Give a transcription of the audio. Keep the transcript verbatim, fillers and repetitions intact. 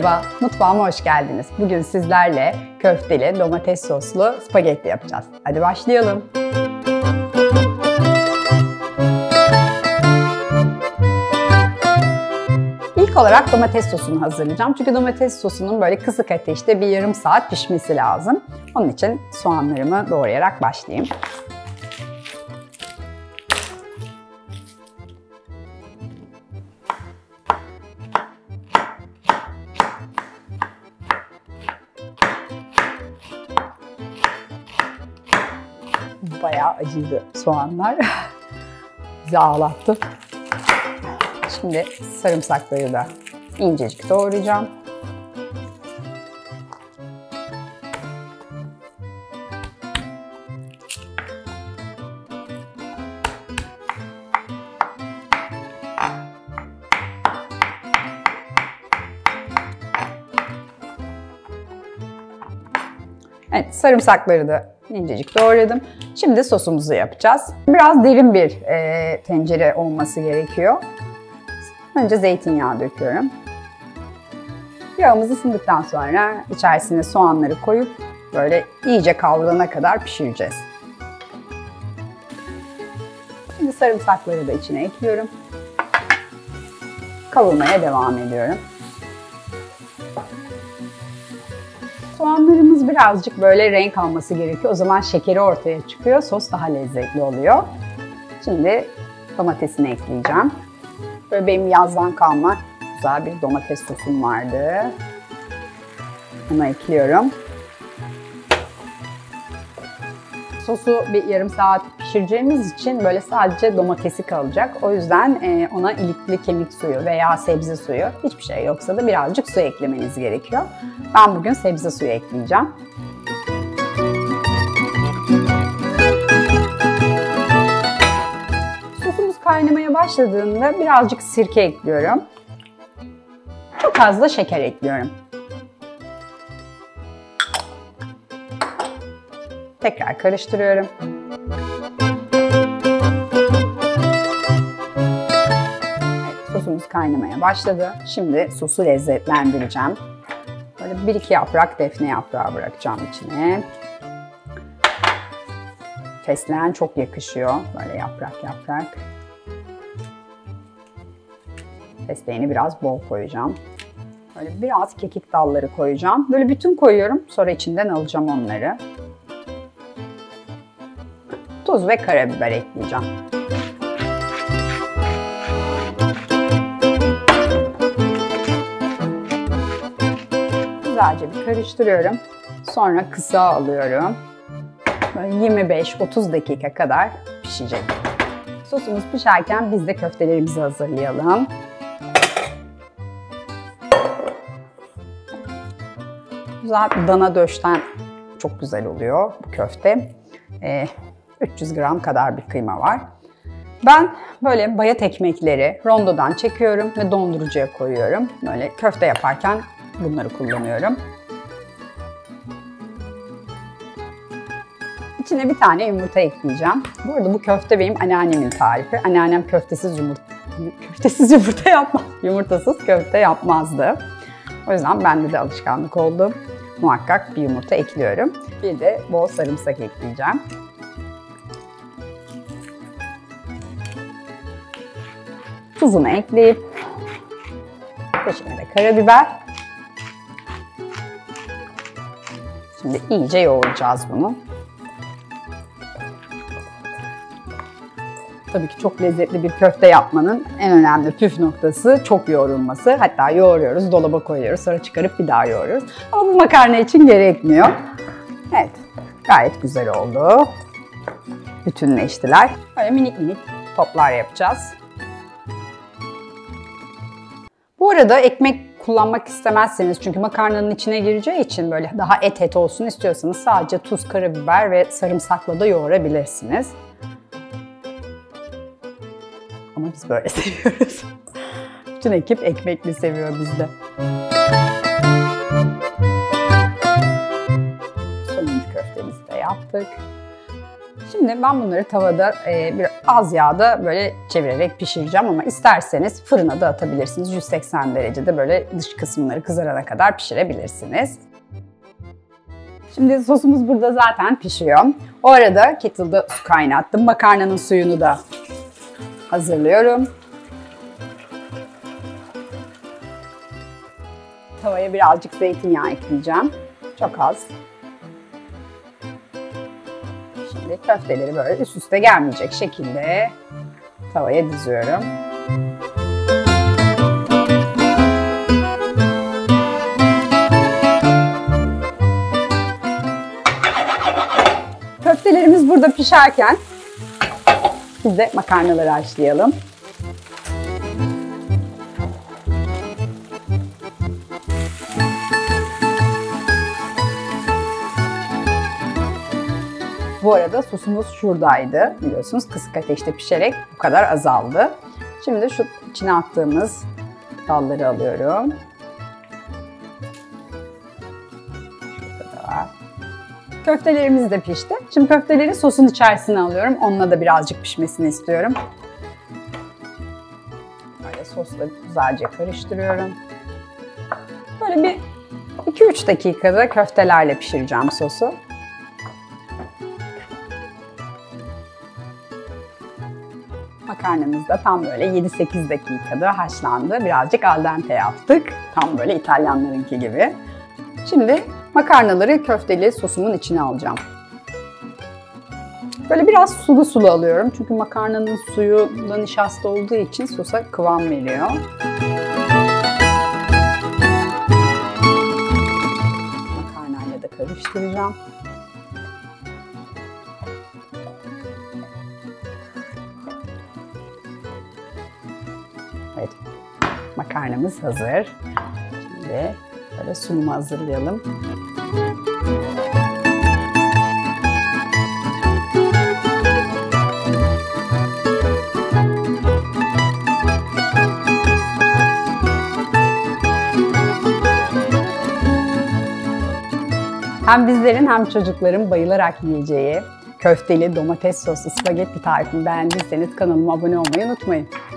Merhaba, mutfağıma hoş geldiniz. Bugün sizlerle köfteli domates soslu spagetti yapacağız. Hadi başlayalım. İlk olarak domates sosunu hazırlayacağım. Çünkü domates sosunun böyle kısık ateşte bir yarım saat pişmesi lazım. Onun için soğanlarımı doğrayarak başlayayım. Bayağı acıydı soğanlar. Bizi ağlattı. Şimdi sarımsakları da incecik doğrayacağım. Evet, sarımsakları da incecik doğradım. Şimdi sosumuzu yapacağız. Biraz derin bir e, tencere olması gerekiyor. Önce zeytinyağı döküyorum. Yağımız ısındıktan sonra içerisine soğanları koyup böyle iyice kavrulana kadar pişireceğiz. Şimdi sarımsakları da içine ekliyorum. Kavurmaya devam ediyorum. Soğanlarımız birazcık böyle renk alması gerekiyor. O zaman şekeri ortaya çıkıyor. Sos daha lezzetli oluyor. Şimdi domatesini ekleyeceğim. Böyle benim yazdan kalma güzel bir domates sosum vardı. Bunu ekliyorum. Sosu bir yarım saat pişireceğimiz için böyle sadece domatesi kalacak. O yüzden ona ilikli kemik suyu veya sebze suyu, hiçbir şey yoksa da birazcık su eklemeniz gerekiyor. Ben bugün sebze suyu ekleyeceğim. Sosumuz kaynamaya başladığında birazcık sirke ekliyorum. Çok az da şeker ekliyorum. Tekrar karıştırıyorum. Evet, sosumuz kaynamaya başladı. Şimdi sosu lezzetlendireceğim. Böyle bir iki yaprak defne yaprağı bırakacağım içine. Fesleğen çok yakışıyor. Böyle yaprak yaprak. Fesleğeni biraz bol koyacağım. Böyle biraz kekik dalları koyacağım. Böyle bütün koyuyorum. Sonra içinden alacağım onları. Tuz ve karabiber ekleyeceğim. Güzelce bir karıştırıyorum. Sonra kısa alıyorum. Böyle yirmi beş otuz dakika kadar pişecek. Sosumuz pişerken biz de köftelerimizi hazırlayalım. Güzel bir dana döşten çok güzel oluyor bu köfte. Ee, üç yüz gram kadar bir kıyma var. Ben böyle bayat ekmekleri rondodan çekiyorum ve dondurucuya koyuyorum. Böyle köfte yaparken bunları kullanıyorum. İçine bir tane yumurta ekleyeceğim. Bu arada bu köfte benim anneannemin tarifi. Anneannem köftesiz yumurta, köftesiz yumurta yapmaz. Yumurtasız köfte yapmazdı. O yüzden bende de alışkanlık oldu. Muhakkak bir yumurta ekliyorum. Bir de bol sarımsak ekleyeceğim. Tuzunu ekleyip peşine de karabiber. Şimdi iyice yoğuracağız bunu. Tabii ki çok lezzetli bir köfte yapmanın en önemli püf noktası çok yoğrulması. Hatta yoğuruyoruz, dolaba koyuyoruz, sonra çıkarıp bir daha yoğuruyoruz. Ama bu makarna için gerekmiyor. Evet, gayet güzel oldu. Bütünleştiler. Böyle minik minik toplar yapacağız. Bu arada ekmek kullanmak istemezseniz, çünkü makarnanın içine gireceği için böyle daha et et olsun istiyorsanız sadece tuz, karabiber ve sarımsakla da yoğurabilirsiniz. Ama biz böyle seviyoruz. Bütün ekip ekmekli seviyor bizde. Sonuncu köftemizi de yaptık. Şimdi ben bunları tavada e, bir az yağda böyle çevirerek pişireceğim ama isterseniz fırına da atabilirsiniz. yüz seksen derecede böyle dış kısımları kızarana kadar pişirebilirsiniz. Şimdi sosumuz burada zaten pişiyor. O arada kettle'da su kaynattım. Makarnanın suyunu da hazırlıyorum. Tavaya birazcık zeytinyağı ekleyeceğim. Çok az. Şimdi köfteleri böyle üst üste gelmeyecek şekilde tavaya diziyorum. Köftelerimiz burada pişerken biz de makarnaları haşlayalım. Bu arada sosumuz şuradaydı. Biliyorsunuz kısık ateşte pişerek bu kadar azaldı. Şimdi şu içine attığımız dalları alıyorum. Şurada da var. Köftelerimiz de pişti. Şimdi köfteleri sosun içerisine alıyorum. Onunla da birazcık pişmesini istiyorum. Böyle sosla güzelce karıştırıyorum. Böyle bir iki üç dakikada köftelerle pişireceğim sosu. Makarnamız da tam böyle yedi sekiz dakikada haşlandı. Birazcık al dente yaptık. Tam böyle İtalyanlarınki gibi. Şimdi makarnaları köfteli sosumun içine alacağım. Böyle biraz sulu sulu alıyorum. Çünkü makarnanın suyu da nişasta olduğu için sosa kıvam veriyor. Makarnayla da karıştıracağım. Evet, makarnamız hazır. Şimdi böyle sunumu hazırlayalım. Hem bizlerin hem çocukların bayılarak yiyeceği köfteli domates soslu spagetti tarifini beğendiyseniz kanalıma abone olmayı unutmayın.